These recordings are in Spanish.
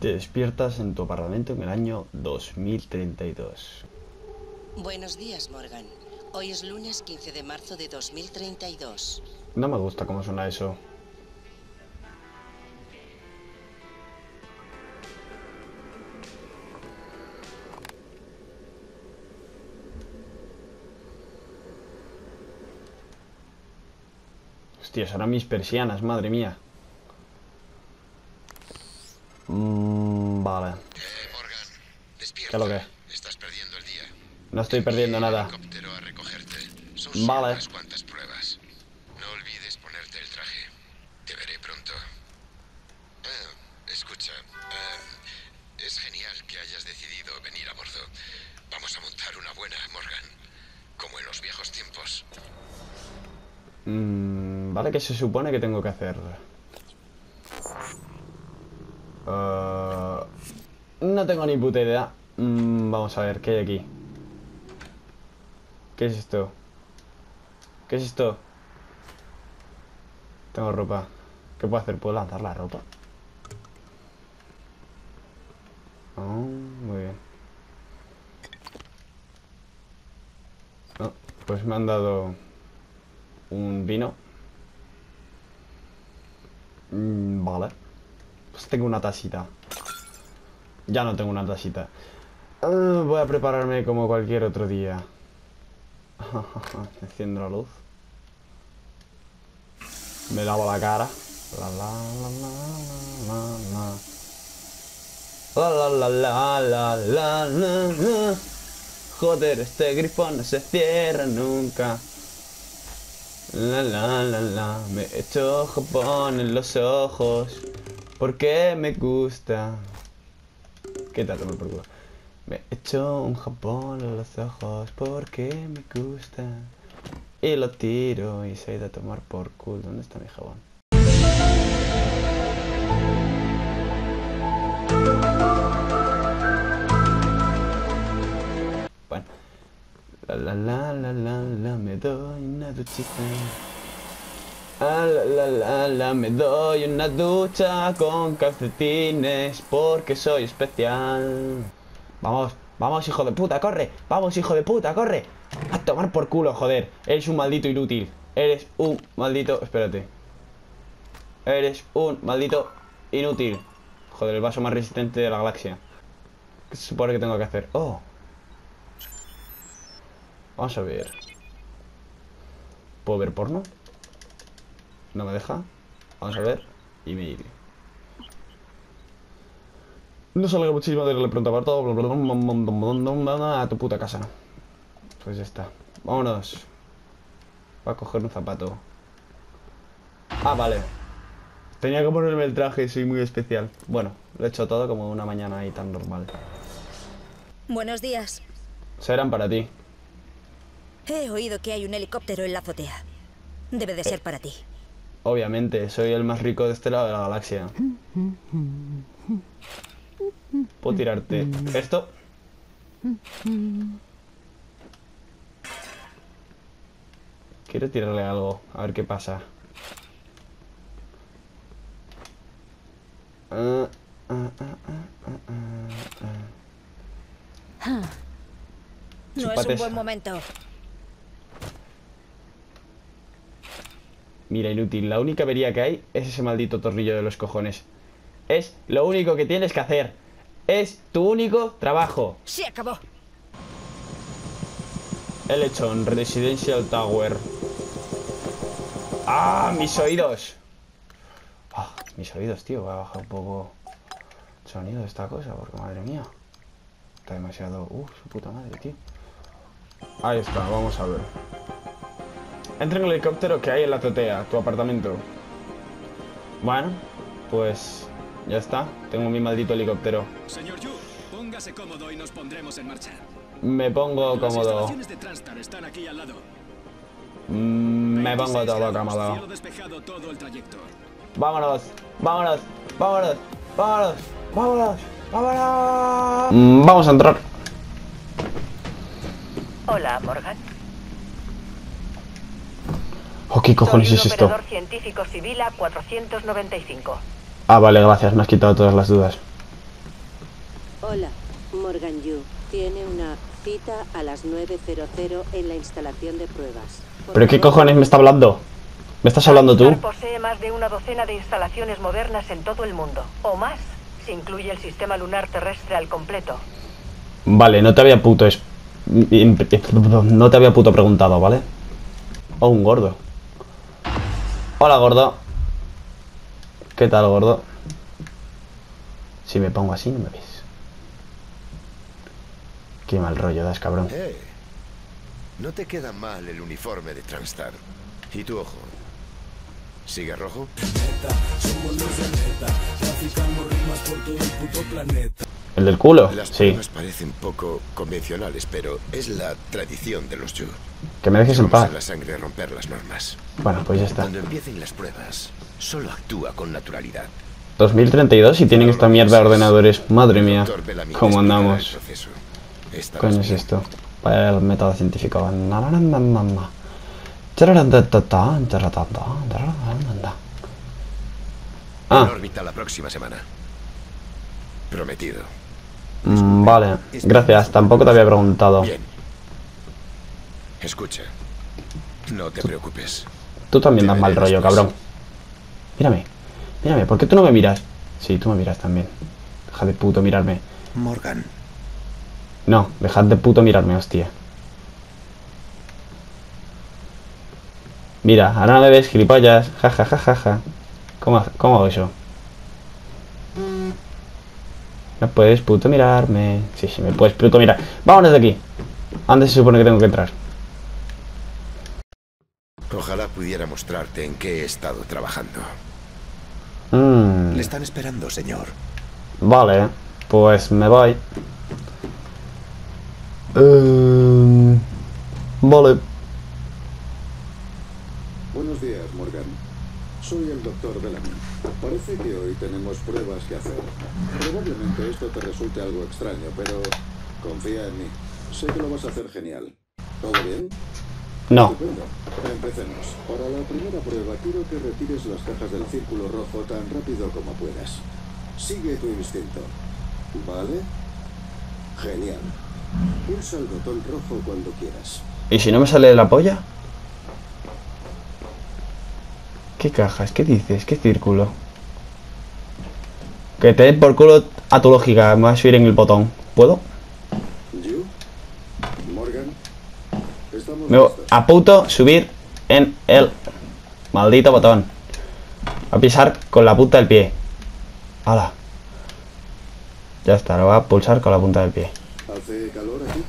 Te despiertas en tu apartamento en el año 2032. Buenos días, Morgan. Hoy es lunes 15 de marzo de 2032. No me gusta cómo suena eso. Hostia, serán mis persianas, madre mía. Vale. Morgan, despierta. ¿Qué es lo que? Estás perdiendo el día. No estoy perdiendo nada. Helicóptero a recogerte. Son Vale. solo unas cuantas pruebas. No olvides ponerte el traje. Te veré pronto. Escucha, es genial que hayas decidido venir a bordo. Vamos a montar una buena, Morgan. Como en los viejos tiempos. Vale, ¿qué se supone que tengo que hacer? No tengo ni puta idea. Vamos a ver, ¿qué hay aquí? ¿Qué es esto? ¿Qué es esto? Tengo ropa. ¿Qué puedo hacer? ¿Puedo lanzar la ropa? Oh, muy bien. Oh, pues me han dado un vino. Vale. Pues tengo una tasita. Ya no tengo una tasita. Voy a prepararme como cualquier otro día. Enciendo la luz. Me lavo la cara. La la la la la la la la la la la la. Joder, este grifo no se cierra nunca. La la la la. Me echo jabón en los ojos porque me gusta. ¿Qué tal, tomar por culo? Me echo un jabón en los ojos porque me gusta. Y lo tiro y se ha ido a tomar por culo. ¿Dónde está mi jabón? Bueno. La la la la la la, me doy una duchita. La la la la, me doy una ducha con calcetines porque soy especial. Vamos, vamos, hijo de puta, corre. Vamos, hijo de puta, corre. A tomar por culo, joder. Eres un maldito inútil. Eres un maldito... Espérate. Eres un maldito inútil. Joder, el vaso más resistente de la galaxia. ¿Qué se supone que tengo que hacer? Oh. Vamos a ver. ¿Puedo ver porno? No me deja. Vamos a ver. Y me iré. No salga muchísimo de le pronto apartado. A tu puta casa. Pues ya está. Vámonos. Voy a coger un zapato. Ah, vale. Tenía que ponerme el traje, soy muy especial. Bueno, lo he hecho todo como una mañana ahí tan normal. Buenos días. Serán para ti. He oído que hay un helicóptero en la azotea. Debe de ser para ti. Obviamente, soy el más rico de este lado de la galaxia. Puedo tirarte esto. Quiero tirarle algo, a ver qué pasa. No es un buen momento. Mira, inútil, la única avería que hay es ese maldito tornillo de los cojones. Es lo único que tienes que hacer. Es tu único trabajo. Se acabó. El lechón, Residential Tower. ¡Ah! ¡Mis oídos! Ah, mis oídos, tío. Voy a bajar un poco el sonido de esta cosa, porque madre mía. Está demasiado... su puta madre, tío. Ahí está, vamos a ver. Entra en el helicóptero que hay en la azotea, tu apartamento. Bueno, pues... ya está. Tengo mi maldito helicóptero. Señor Yu, póngase cómodo y nos pondremos en marcha. Me pongo Las cómodo. instalaciones de Transtar están aquí al lado. Me pongo 26 todo grados, cómodo. cielo despejado todo el trayecto. Vámonos, vámonos, vámonos, vámonos, vámonos, vámonos. Vamos a entrar. Hola, Morgan. Oh, ¿qué cojones Soy es un esto? operador científico civil A495. Ah, vale, gracias, me has quitado todas las dudas. Tiene una cita a las 9:00 en la instalación de pruebas. ¿Pero qué cojones me está hablando? ¿Me estás hablando tú? Posee más de una docena de instalaciones modernas en todo el mundo, o más, si incluye el sistema lunar terrestre al completo. Vale, no te había puto preguntado, ¿vale? Oh, un gordo. Hola, gordo. ¿Qué tal, gordo? Si me pongo así, no me ves. Qué mal rollo das, cabrón. No te queda mal el uniforme de Transstar. ¿Y tu ojo? ¿Sigue rojo? ¿El del culo? Las Sí. pruebas parecen poco convencionales, pero es la tradición de los Yu. Que me dejes en Vamos paz. en la sangre a romper las normas. Bueno, pues ya está. Cuando empiecen las pruebas, solo actúa con naturalidad. 2032 y tienen esta mierda de ordenadores. Madre mía. ¿Cómo andamos? ¿Coño es esto? Vaya el método científico. En Ah, órbita la próxima semana. Prometido. vale. Gracias. Tampoco te había preguntado. Bien. Escucha. No te preocupes. Tú también das Te mal veré rollo, después. cabrón. Mírame. Mírame. ¿Por qué tú no me miras? Sí, tú me miras también. Deja de puto mirarme. Morgan. No, dejad de puto mirarme, hostia. Mira, ahora no me ves, gilipollas. Ja, ja, ja, ja, ja. ¿Cómo hago eso? No puedes puto mirarme. Sí, sí, me puedes puto mirar. Vámonos de aquí. ¿A dónde se supone que tengo que entrar? Ojalá pudiera mostrarte en qué he estado trabajando. Le están esperando, señor. Vale, pues me voy. Vale. Buenos días, Morgan. Soy el Dr. Bellamy. Parece que hoy tenemos pruebas que hacer. Probablemente esto te resulte algo extraño, pero confía en mí. Sé que lo vas a hacer genial. ¿Todo bien? No. Estupendo. Empecemos. Para la primera prueba quiero que retires las cajas del círculo rojo tan rápido como puedas. Sigue tu instinto. ¿Vale? Genial. Pulsa el botón rojo cuando quieras. ¿Y si no me sale de la polla? ¿Qué cajas? ¿Qué dices? ¿Qué círculo? Que te den por culo a tu lógica. Me voy a subir en el botón. ¿Puedo? ¿You? Morgan. Estamos Me voy listos. a puto subir en el maldito botón. A pisar con la punta del pie. ¡Hala! Ya está, lo voy a pulsar con la punta del pie. ¿Hace calor aquí?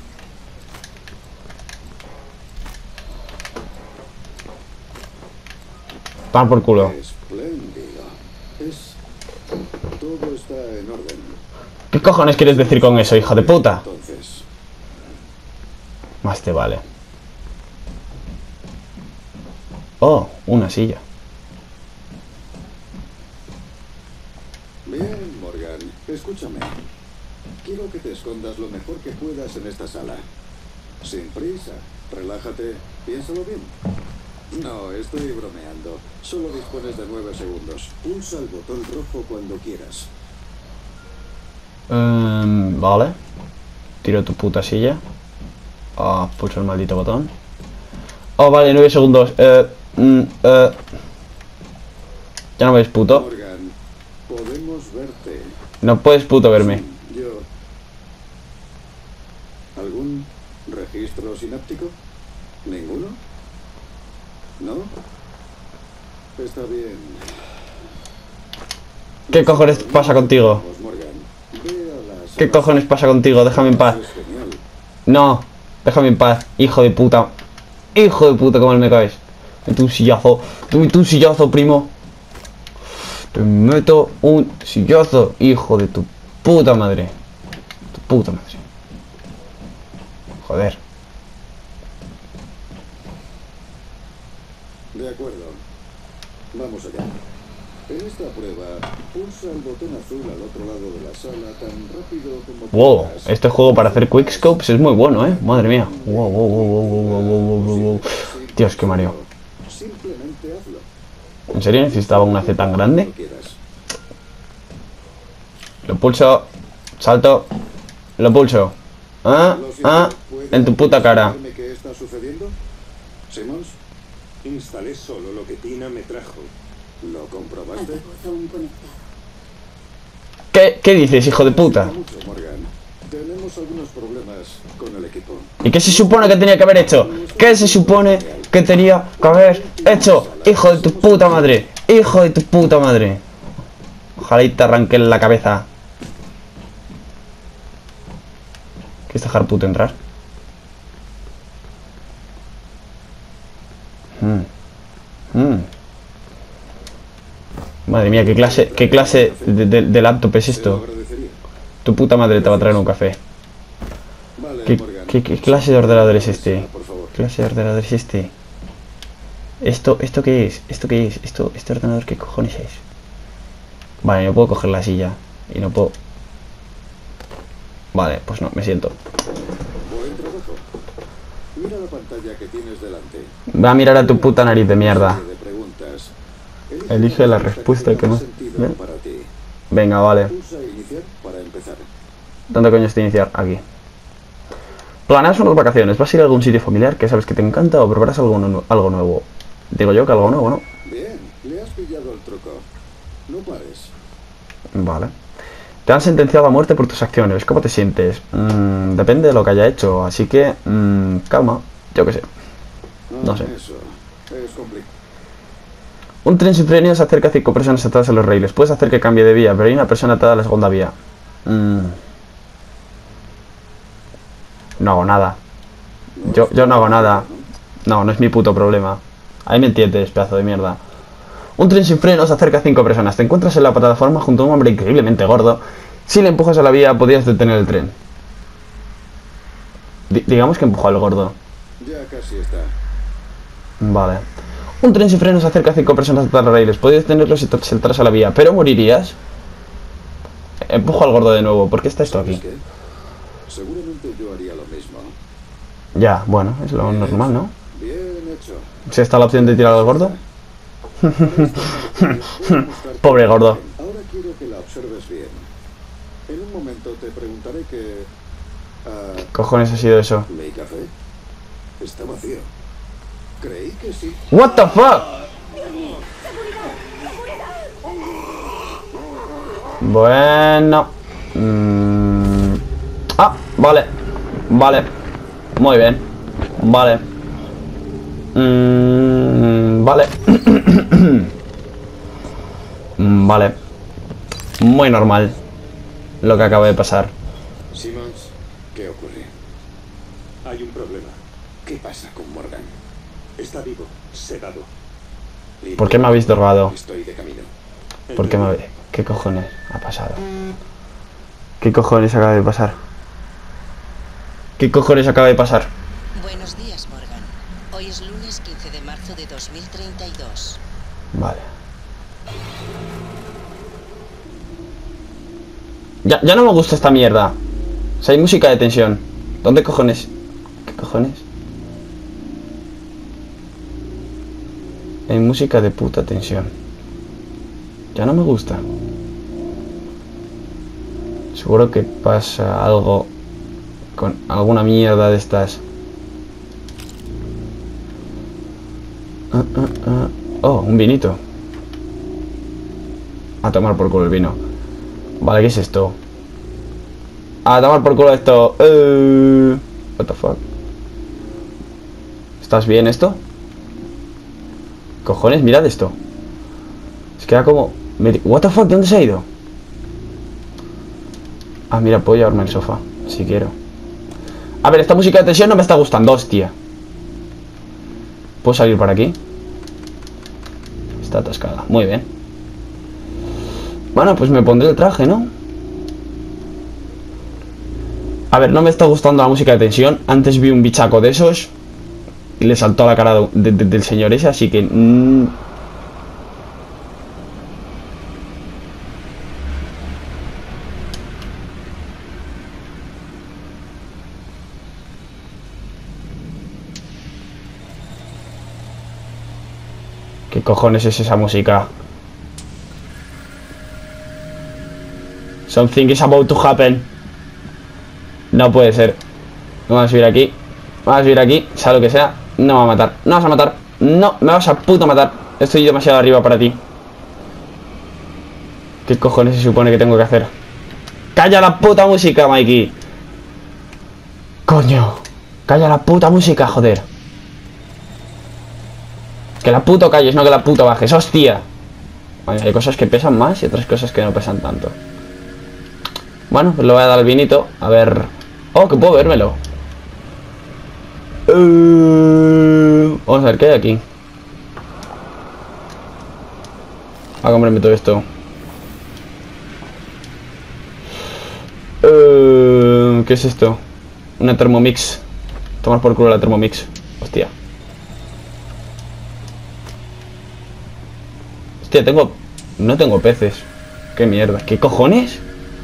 Pan por culo. Espléndido. Todo está en orden. ¿Qué cojones quieres decir con eso, hijo de puta? Entonces, Más te vale. Oh, una silla. bien, Morgan. Escúchame. Quiero que te escondas lo mejor que puedas en esta sala. Sin prisa. Relájate. Piénsalo bien. No, estoy bromeando. Solo dispones de 9 segundos. Pulsa el botón rojo cuando quieras. Vale. Tiro tu puta silla. Ah, pulso el maldito botón. Oh, vale, 9 segundos. Ya no ves, puto. Morgan, podemos verte. No puedes puto verme. Yo. ¿Algún registro sináptico? ¿Ninguno? ¿No? Está bien. ¿Qué cojones pasa contigo? Vamos, Morgan. Ve a la ¿Qué sala. cojones pasa contigo? Déjame en paz. Es genial. No, déjame en paz, hijo de puta. Hijo de puta, como me caes. Mete un sillazo. Tú mete un sillazo, primo. Te meto un sillazo, hijo de tu puta madre. Tu puta madre. Joder. De acuerdo. Vamos allá. En esta prueba, pulsa el botón azul al otro lado de la sala tan rápido como Wow, puedas. este juego para hacer quickscopes es muy bueno, madre mía. Wow, wow, wow, wow, wow, wow, wow, wow. Dios, qué mareo. Simplemente hazlo. ¿En serio necesitaba una C tan grande? Cuando quieras. Lo pulso, salto, lo pulso. En tu puta cara. ¿Qué está sucediendo? ¿Simmons? Instalé solo lo que Tina me trajo. ¿Lo comprobaste? ¿Qué dices, hijo de puta? Mucho, Morgan. Tenemos algunos problemas con el equipo. ¿Y qué se supone que tenía que haber hecho? ¿Qué se supone que tenía que haber hecho? Hijo de tu puta madre. Hijo de tu puta madre. Ojalá y te arranquen la cabeza. ¿Quieres dejar puto entrar? Madre mía, ¿qué clase de laptop es esto? Tu puta madre te va a traer un café. ¿Qué clase de ordenador es este? ¿Qué clase de ordenador es este? ¿Esto qué es? ¿Esto qué es? ¿Este ordenador qué cojones es? Vale, no puedo coger la silla. Y no puedo... Vale, pues no, me siento. Buen trabajo. Mira la pantalla que tienes delante. Va a mirar a tu puta nariz de mierda. De preguntas. Elige la respuesta que más... Sentido para ti. Venga, vale. Pulsa iniciar para empezar. ¿Dónde coño está iniciar? Aquí. ¿Planeas unas vacaciones? ¿Vas a ir a algún sitio familiar que sabes que te encanta o preparas algo nuevo? Digo yo que algo nuevo, ¿no? Bien, le has pillado el truco. No pares. Vale. Te han sentenciado a muerte por tus acciones. ¿Cómo te sientes? Depende de lo que haya hecho. Así que, calma. Yo qué sé. No sé. Eso es complicado. Un tren sin frenos se acerca a 5 personas atadas a los raíles. Puedes hacer que cambie de vía, pero hay una persona atada a la segunda vía. No hago nada. Yo no hago nada. No es mi puto problema. Ahí me entiendes, pedazo de mierda. Un tren sin frenos se acerca a 5 personas. Te encuentras en la plataforma junto a un hombre increíblemente gordo. Si le empujas a la vía, podrías detener el tren. Digamos que empujó al gordo. Ya casi está. Vale. Un tren sin frenos se acerca a 5 personas atadas a los raíles. Podrías detenerlos si te saltaras a la vía, pero morirías. Empujo al gordo de nuevo. ¿Por qué está esto aquí? ¿Qué? Seguramente yo haría lo mismo. Ya, bueno, es lo normal, ¿no? Bien hecho. Si está la opción de tirar al gordo. Pobre gordo. Ahora quiero que la observes bien. En un momento te preguntaré que... ¿Qué cojones ha sido eso? ¿Mi café? Está vacío. Creí que sí. What the fuck? Bueno. Vale. Vale. Muy bien. Vale. Vale. Vale. Muy normal lo que acaba de pasar. Simmons, ¿qué ocurre? Hay un problema. ¿Qué pasa con Morgan? Está vivo, sedado. ¿Por qué me habéis drogado? Estoy de camino. ¿Por qué me habéis... ¿Qué cojones ha pasado? ¿Qué cojones acaba de pasar? ¿Qué cojones acaba de pasar? Buenos días, Morgan. Hoy es lunes 15 de marzo de 2032. Vale. Ya no me gusta esta mierda. O sea, hay música de tensión. ¿Dónde cojones? ¿Qué cojones? Hay música de puta tensión. Ya no me gusta. Seguro que pasa algo con alguna mierda de estas. Oh, un vinito. A tomar por culo el vino. Vale, ¿qué es esto? A tomar por culo esto. What the fuck. ¿Estás bien esto? Cojones, mirad esto. Es que era como... What the fuck, ¿de dónde se ha ido? Ah, mira, puedo llevarme al sofá, si quiero. A ver, esta música de tensión no me está gustando, hostia. ¿Puedo salir por aquí? Está atascada, muy bien. Bueno, pues me pondré el traje, ¿no? A ver, no me está gustando la música de tensión. Antes vi un bichaco de esos y le saltó a la cara del señor ese, así que... ¿Qué cojones es esa música? Something is about to happen. No puede ser. Vamos a subir aquí. Vamos a subir aquí, sea lo que sea. No me va a matar, no vas a matar. No, me vas a puto matar. Estoy demasiado arriba para ti. ¿Qué cojones se supone que tengo que hacer? ¡Calla la puta música, Mikey! ¡Coño! ¡Calla la puta música, joder! Que la puto calles, no que la puta bajes. ¡Hostia! Bueno, hay cosas que pesan más y otras cosas que no pesan tanto. Bueno, pues le voy a dar al vinito. A ver... ¡Oh, que puedo vérmelo! Vamos a ver, ¿qué hay aquí? A comprarme todo esto. ¿Qué es esto? Una Thermomix. Tomar por culo la Thermomix. Hostia. Hostia, tengo... No tengo peces. Qué mierda. ¿Qué cojones?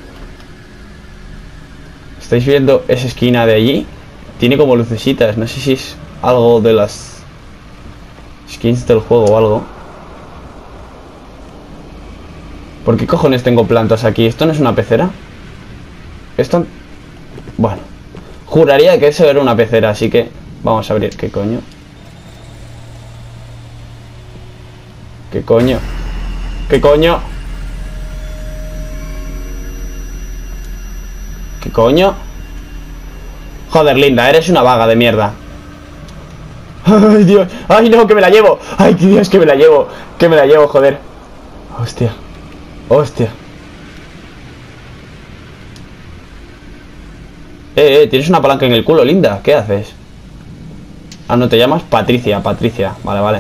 ¿Estáis viendo esa esquina de allí? Tiene como lucecitas. No sé si es algo de las skins del juego o algo. ¿Por qué cojones tengo plantas aquí? ¿Esto no es una pecera? Esto... Bueno, juraría que eso era una pecera, así que vamos a abrir. ¿Qué coño? ¿Qué coño? ¿Qué coño? ¿Qué coño? Joder, Linda, eres una vaga de mierda. ¡Ay, Dios! ¡Ay, no, que me la llevo! ¡Ay, Dios, que me la llevo! ¡Que me la llevo, joder! ¡Hostia! ¡Hostia! Tienes una palanca en el culo, Linda. ¿Qué haces? Ah, no, te llamas Patricia, Patricia. Vale, vale.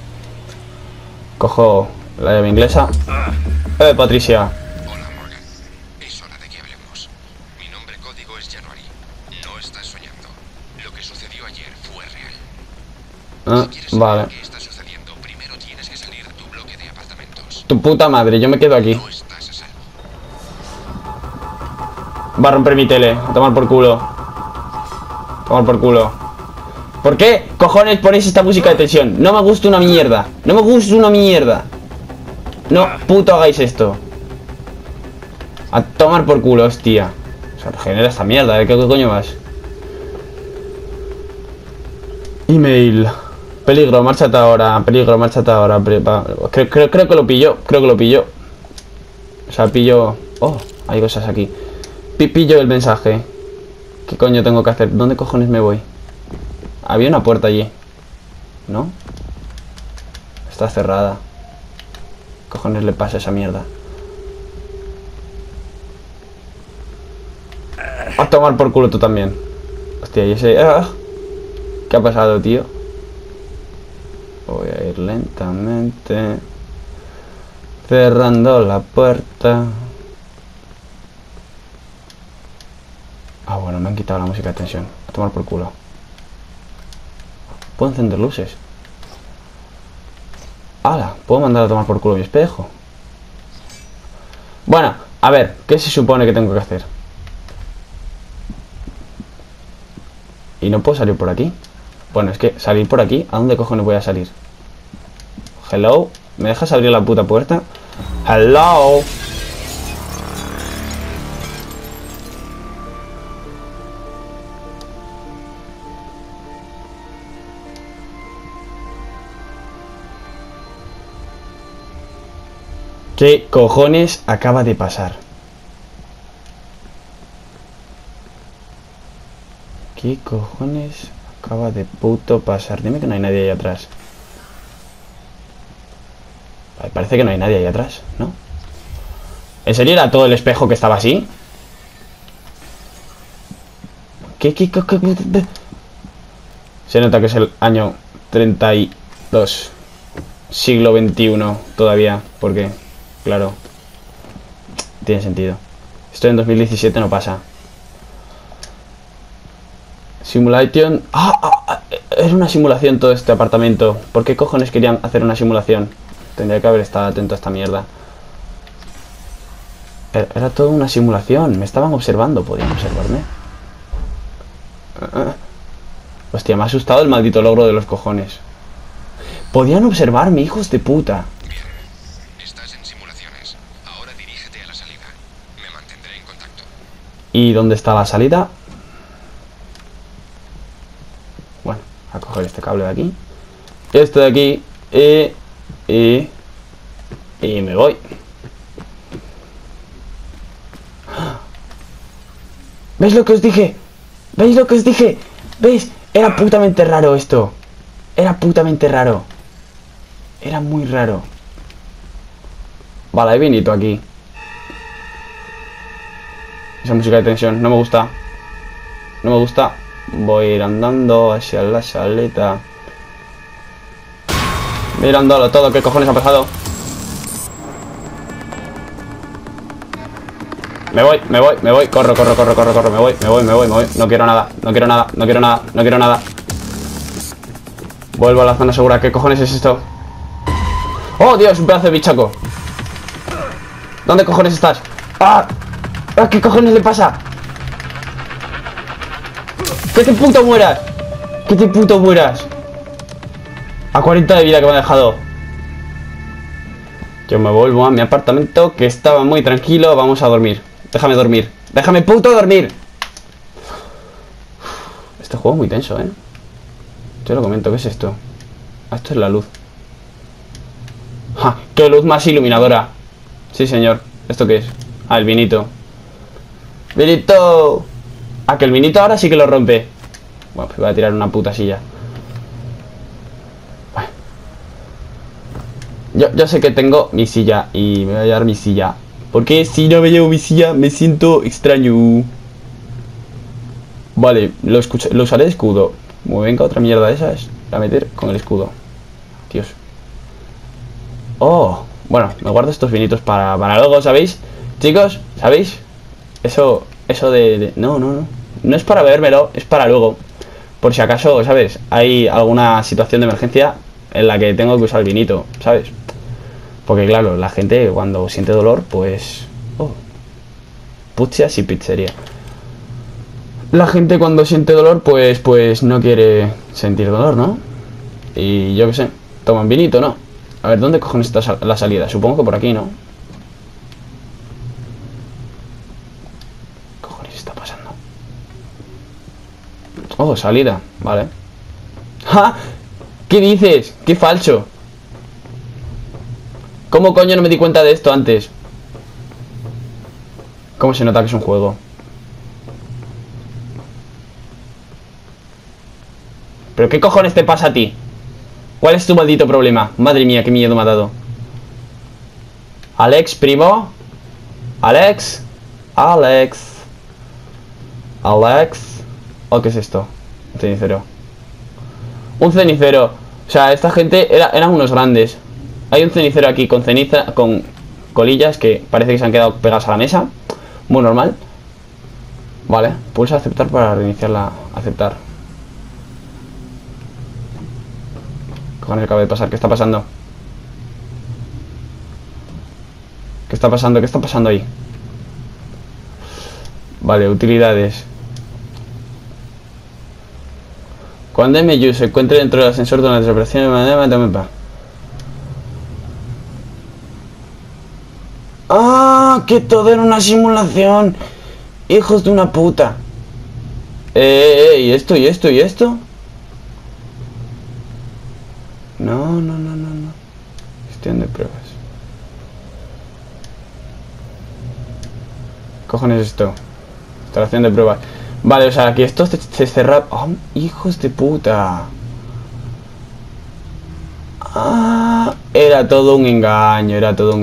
Cojo la llave inglesa. Patricia. Hola, Morgan. Es hora de que hablemos. Mi nombre código es January. No estás soñando. Lo que sucedió ayer fue real. Si quieres saber Vale. qué está sucediendo, primero tienes que salir de tu bloque de apartamentos. Tu puta madre, yo me quedo aquí. No estás a salvo. Va a romper mi tele. A tomar por culo. A tomar por culo. ¿Por qué cojones ponéis esta música de tensión? No me gusta una mierda. No me gusta una mierda. No, puto hagáis esto. A tomar por culo, hostia. O sea, regenera esta mierda. ¿De qué coño vas? Email. Peligro, márchate ahora. Peligro, márchate ahora. Creo que lo pilló. Creo que lo pilló. O sea, pillo... Oh, hay cosas aquí. Pillo el mensaje. ¿Qué coño tengo que hacer? ¿Dónde cojones me voy? Había una puerta allí. ¿No? Está cerrada. ¿Qué cojones le pasa a esa mierda? A tomar por culo tú también. Hostia, y ese... ¿Qué ha pasado, tío? Voy a ir lentamente cerrando la puerta. Ah, bueno, me han quitado la música de tensión. A tomar por culo. Puedo encender luces. ¡Hala! Puedo mandar a tomar por culo mi espejo. Bueno, a ver, ¿qué se supone que tengo que hacer? ¿Y no puedo salir por aquí? Bueno, es que salir por aquí, ¿a dónde cojones voy a salir? Hello, ¿me dejas abrir la puta puerta? Hello. ¿Qué cojones acaba de pasar? ¿Qué cojones acaba de puto pasar? Dime que no hay nadie ahí atrás. Parece que no hay nadie ahí atrás, ¿no? ¿En serio era todo el espejo que estaba así? ¿Qué? Se nota que es el año 32. Siglo XXI todavía, porque... Claro, tiene sentido. Esto en 2017 no pasa. Simulation. Era una simulación todo este apartamento. ¿Por qué cojones querían hacer una simulación? Tendría que haber estado atento a esta mierda. Era todo una simulación. Me estaban observando. ¿Podían observarme? Hostia, me ha asustado el maldito logro de los cojones. Podían observarme, hijos de puta. ¿Y dónde está la salida? cable de aquí. Esto de aquí. Y me voy. ¿Veis lo que os dije? ¿Veis lo que os dije? ¿Veis? Era putamente raro esto. Era putamente raro. Era muy raro. Vale, hay vinito aquí. Esa música de tensión, no me gusta. No me gusta. Voy a ir andando hacia la saleta. Mirándolo todo, ¿qué cojones ha pasado? Me voy, corro, me voy. No quiero nada. Vuelvo a la zona segura, ¿qué cojones es esto? ¡Oh, Dios! Un pedazo de bichaco. ¿Dónde cojones estás? ¡Ah! ¿Qué cojones le pasa? ¡Que te puto mueras! ¡Que te puto mueras! A 40 de vida que me ha dejado. Yo me vuelvo a mi apartamento, que estaba muy tranquilo. Vamos a dormir. Déjame dormir. ¡Déjame puto dormir! Este juego es muy tenso, ¿eh? Yo lo comento, ¿qué es esto? Ah, esto es la luz. ¡Ja! ¡Qué luz más iluminadora! Sí, señor. ¿Esto qué es? Ah, el vinito. ¡Vinito! Ah, que el vinito ahora sí que lo rompe. Bueno, pues voy a tirar una puta silla. Bueno. Yo sé que tengo mi silla y me voy a llevar mi silla. Porque si no me llevo mi silla me siento extraño. Vale, lo usaré de escudo. Como venga otra mierda de esas, la meter con el escudo. Dios. Oh, bueno, me guardo estos vinitos para luego, ¿sabéis? Chicos, ¿sabéis? Eso de... No es para bebérmelo, es para luego. Por si acaso, ¿sabes? Hay alguna situación de emergencia en la que tengo que usar el vinito, ¿sabes? Porque claro, la gente cuando siente dolor, pues... Oh, puchas y pizzería. La gente cuando siente dolor, pues no quiere sentir dolor, ¿no? Y yo qué sé, toman vinito, ¿no? A ver, ¿dónde cojones está la salida? Supongo que por aquí, ¿no? ¿Qué cojones está pasando? Oh, salida, vale. ¡Ja! ¿Qué dices? ¡Qué falso! ¿Cómo coño no me di cuenta de esto antes? ¿Cómo se nota que es un juego? ¿Pero qué cojones te pasa a ti? ¿Cuál es tu maldito problema? Madre mía, qué miedo me ha dado. Alex, primo. Alex. ¿O qué es esto? Un cenicero. Un cenicero. O sea, esta gente eran unos grandes. Hay un cenicero aquí con ceniza, con colillas que parece que se han quedado pegadas a la mesa. Muy normal. Vale, pulsa aceptar para reiniciarla. Aceptar. ¿Qué cojones acaba de pasar? ¿Qué está pasando? ¿Qué está pasando? ¿Qué está pasando ahí? Vale, utilidades. Cuando MU se encuentre dentro del ascensor durante la operación de... ¡Ah! ¡Que todo era una simulación! ¡Hijos de una puta! ¿Y esto? ¿Y esto? ¿Y esto? No. Gestión de pruebas. ¿Qué cojones es esto? Instalación de pruebas. Vale, o sea, aquí esto se cerra... ¡Oh, hijos de puta! Ah, era todo un engaño,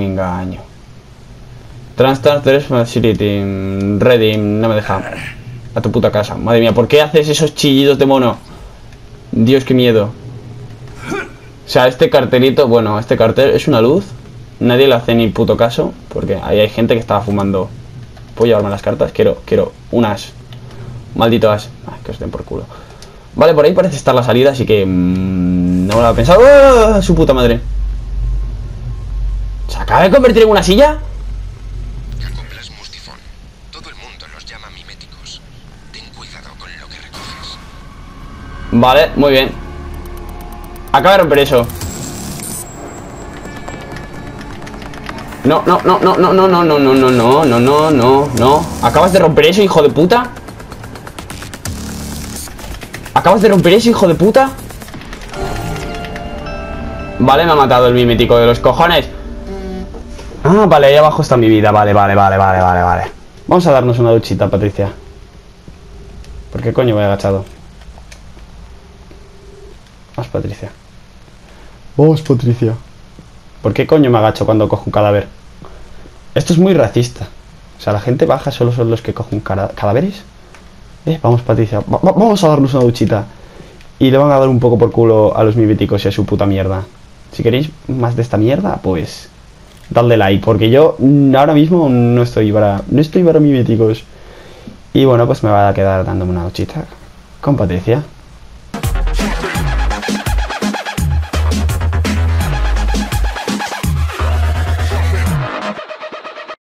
Transtart 3 Facility Ready, no me deja. A tu puta casa. Madre mía, ¿por qué haces esos chillidos de mono? Dios, qué miedo. O sea, este cartelito, bueno, este cartel es una luz. Nadie le hace ni puto caso, porque ahí hay gente que estaba fumando. ¿Puedo llevarme las cartas? Quiero unas. Maldito as. Que os den por culo. Vale, por ahí parece estar la salida, así que... no me lo he pensado. ¡Oh! Su puta madre. ¿Se acaba de convertir en una silla? Acoplas Mustifón. Todo el mundo los llama miméticos. Ten cuidado con lo que recoges. Vale, muy bien. Acaba de romper eso. No. ¿Acabas de romper eso, hijo de puta? ¿Acabas de romper eso, hijo de puta? Vale, me ha matado el mimético de los cojones. Ah, vale, ahí abajo está mi vida. Vale. Vamos a darnos una duchita, Patricia. ¿Por qué coño voy agachado? Vamos, Patricia. Vamos, Patricia. ¿Por qué coño me agacho cuando cojo un cadáver? Esto es muy racista. O sea, la gente baja, solo son los que cogen cadáveres. Vamos, Patricia. Vamos a darnos una duchita. Y le van a dar un poco por culo a los miméticos y a su puta mierda. Si queréis más de esta mierda, pues dadle like, porque yo ahora mismo no estoy para miméticos. Y bueno, pues me va a quedar dándome una duchita con Patricia.